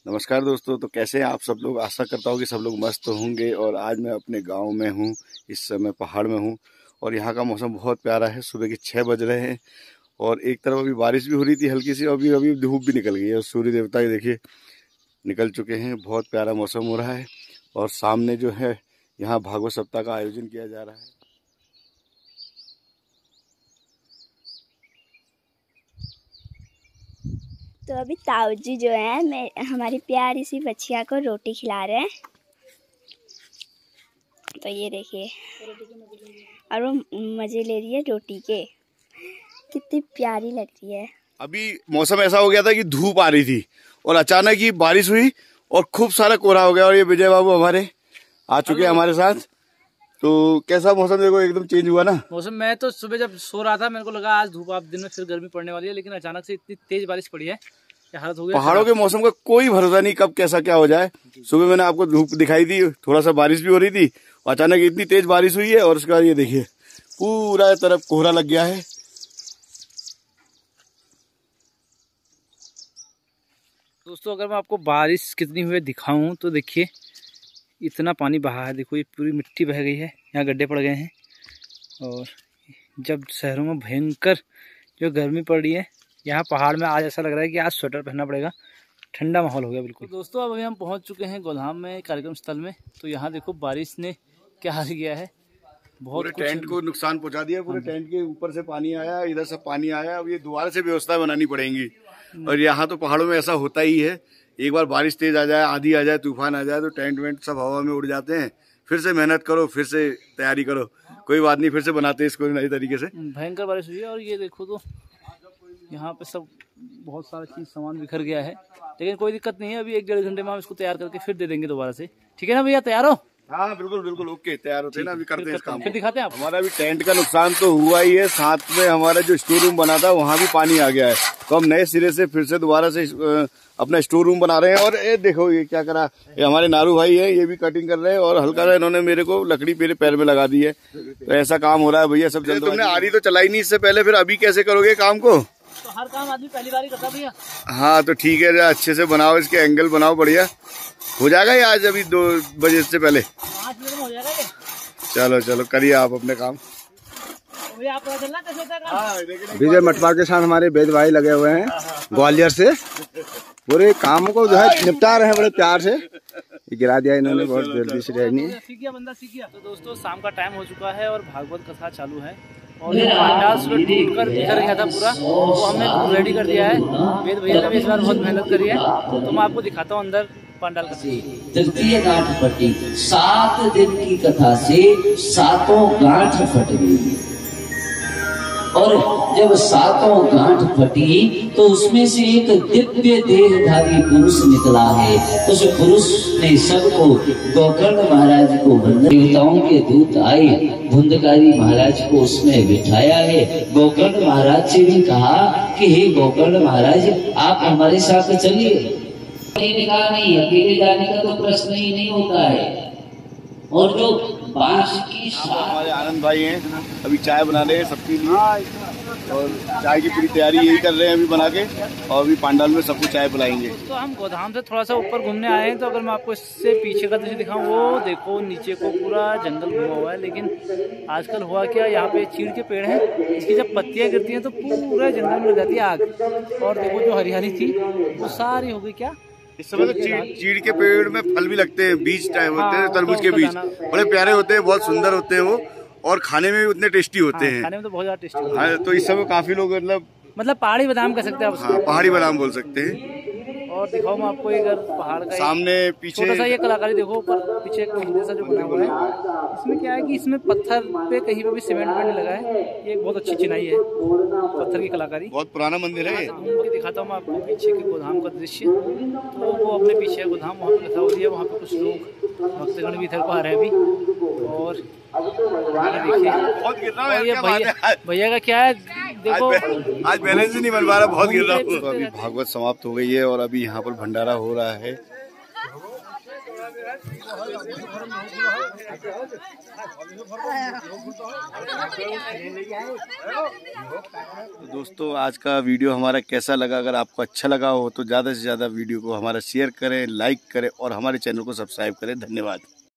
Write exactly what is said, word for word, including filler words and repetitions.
नमस्कार दोस्तों, तो कैसे हैं आप सब लोग। आशा करता हूँ कि सब लोग मस्त होंगे। और आज मैं अपने गांव में हूँ, इस समय पहाड़ में हूँ और यहाँ का मौसम बहुत प्यारा है। सुबह के छः बज रहे हैं और एक तरफ अभी बारिश भी हो रही थी हल्की सी, अभी अभी धूप भी निकल गई है और सूर्य देवता ये देखिए निकल चुके हैं। बहुत प्यारा मौसम हो रहा है और सामने जो है यहाँ भागवत सप्ताह का आयोजन किया जा रहा है। तो अभी ताऊ जी जो है मैं हमारी प्यारी सी बच्चिया को रोटी खिला रहे हैं। तो ये देखिए, और वो मजे ले रही है रोटी के, कितनी प्यारी लग रही है। अभी मौसम ऐसा हो गया था कि धूप आ रही थी और अचानक ही बारिश हुई और खूब सारा कोहरा हो गया। और ये विजय बाबू हमारे आ चुके हैं हमारे साथ। तो कैसा मौसम देखो एकदम चेंज हुआ ना मौसम। मैं तो सुबह जब सो रहा था मेरे को लगा आज धूप, आप दिन में फिर गर्मी पड़ने वाली है, लेकिन अचानक से इतनी तेज बारिश पड़ी है कि हालत हो गई। पहाड़ों के मौसम का कोई भरोसा नहीं, कब कैसा क्या हो जाए। सुबह मैंने आपको धूप दिखाई दी, थोड़ा सा बारिश भी हो रही थी और अचानक इतनी तेज बारिश हुई है और उसके बाद ये देखिए पूरा तरफ कोहरा लग गया है। दोस्तों अगर मैं आपको बारिश कितनी हुई दिखाऊं तो देखिए इतना पानी बहा है। देखो ये पूरी मिट्टी बह गई है, यहाँ गड्ढे पड़ गए हैं। और जब शहरों में भयंकर जो गर्मी पड़ रही है, यहाँ पहाड़ में आज ऐसा लग रहा है कि आज स्वेटर पहनना पड़ेगा। ठंडा माहौल हो गया बिल्कुल। तो दोस्तों अब अभी हम पहुँच चुके हैं गोधाम में, कार्यक्रम स्थल में। तो यहाँ देखो बारिश ने क्या हाल किया है, बहुत पूरे टेंट को नुकसान पहुंचा दिया। पूरे टेंट के ऊपर से पानी आया, इधर से पानी आया। अब ये दोबारा से व्यवस्था बनानी पड़ेगी। और यहाँ तो पहाड़ों में ऐसा होता ही है, एक बार बारिश तेज आ जाए, आंधी आ जाए, तूफान आ जाए तो टेंट वेंट सब हवा में उड़ जाते हैं। फिर से मेहनत करो, फिर से तैयारी करो, कोई बात नहीं, फिर से बनाते हैं इसको नई तरीके से। भयंकर बारिश हुई है और ये देखो तो यहाँ पे सब बहुत सारा चीज सामान बिखर गया है, लेकिन कोई दिक्कत नहीं है। अभी एक डेढ़ घंटे में हम इसको तैयार करके फिर दे देंगे दोबारा से। ठीक है ना भैया, तैयार हो? हाँ बिल्कुल बिल्कुल, ओके, तैयार होते हैं ना, अभी करते हैं इस काम। फिर दिखाते हैं आप। हमारा भी टेंट का नुकसान तो हुआ ही है, साथ में हमारा जो स्टोर रूम बना था वहाँ भी पानी आ गया है। तो हम नए सिरे से फिर से दोबारा से अपना स्टोर रूम बना रहे हैं। और ये देखो ये क्या करा, ये हमारे नारू भाई है, ये भी कटिंग कर रहे हैं और हल्का सा इन्होंने मेरे को लकड़ी मेरे पैर में लगा दी है। तो ऐसा काम हो रहा है भैया, सब जल्द। तुमने आरी तो चलाई नहीं इससे पहले, फिर अभी कैसे करोगे काम को? तो हर काम आदमी पहली बार ही करता भैया। हाँ तो ठीक है, अच्छे से बनाओ, इसके एंगल बनाओ बढ़िया। हो जाएगा ये आज अभी दो बजे से पहले? पाँच मिनट में हो जाएगा ये। चलो चलो करिए आप अपने काम। भैया आप पता चलना कैसे होता है काम? विजय मटवार के साथ हमारे वेद भाई लगे हुए हैं ग्वालियर से, पूरे काम को जो है निपटा रहे हैं बड़े प्यार से। गिरा दिया इन्होंने, बहुत जल्दी से रहनी है। सीख गया बंदा, सीख गया। तो दोस्तों शाम का टाइम हो चुका है और भागवत कथा चालू है और जो पंडाल सुबह टूट कर बिखर गया था पूरा, वो हमने रेडी कर दिया है। वेद भैया ने भी इस बार बहुत मेहनत करी है। तो मैं आपको दिखाता हूँ अंदर पंडाल का। तृतीय गांठ फटी, सात दिन की कथा से सातों गांठ फट गई। और जब सातों गांठ फटी तो उसमें से एक दिव्य देहधारी पुरुष निकला है। उस पुरुष ने सबको गोकर्ण महाराज को वंदन, देवताओं के दूत आए, धुंधकारी महाराज को उसमें बिठाया है। गोकर्ण महाराज से भी कहा कि हे गोकर्ण महाराज, आप हमारे साथ चलिए। कहा नहीं, अकेले जाने का तो प्रश्न ही नहीं होता है। और जो बांस की हमारे आनंद भाई हैं, अभी चाय बना रहे हैं सबके लिए और चाय की पूरी तैयारी यही कर रहे हैं अभी बना के। और अभी पंडाल में सबको चाय पिलाएंगे। तो हम गोधाम से थोड़ा सा ऊपर घूमने आए हैं। तो अगर मैं आपको इससे पीछे का दृश्य दिखाऊं, वो देखो नीचे को पूरा जंगल घुमा हुआ है। लेकिन आजकल हुआ क्या, यहाँ पे चीड़ के पेड़ हैं, इसकी जब पत्तियां गिरती हैं तो पूरा जंगल में लग जाती है आग। और देखो जो हरियाली थी वो सारी हो गई क्या। इस समय तो चीड़ चीड़ के पेड़ में फल भी लगते हैं, बीज टाइम होते हैं, तरबूज के बीज बड़े प्यारे होते हैं, बहुत सुंदर होते हैं वो, और खाने में भी उतने टेस्टी होते हैं। खाने में तो बहुत ज्यादा टेस्टी होते हैं। तो इस समय काफी लोग मतलब मतलब पहाड़ी बादाम कह सकते हैं आप। हाँ, पहाड़ी बादाम बोल सकते हैं। और दिखाओ मैं आपको एक पहाड़ का सामने पीछे छोटा सा ये कलाकारी देखो, ऊपर पीछे एक मंदिर सा जो बना हुआ है। इसमें क्या है कि इसमें पत्थर पे कहीं पे भी सीमेंट पे नहीं लगा है। ये एक बहुत अच्छी चिनाई है, पत्थर की कलाकारी। बहुत पुराना मंदिर है। घूम के दिखाता हूँ मैं आपको पीछे के गोधाम का दृश्य। तो वो अपने पीछे गोधाम, वहाँ पे कथा हो रही है, वहाँ पे कुछ लोग भक्तगण भी इधर को आ रहे हैं अभी। और देखिए भैया का क्या है, देखो आज बैलेंस ही नहीं बन पा रहा, बहुत गिर रहा हूँ। अभी भागवत समाप्त हो गई है और अभी यहाँ पर भंडारा हो रहा है। तो दोस्तों आज का वीडियो हमारा कैसा लगा? अगर आपको अच्छा लगा हो तो ज़्यादा से ज़्यादा वीडियो को हमारा शेयर करें, लाइक करें और हमारे चैनल को सब्सक्राइब करें। धन्यवाद।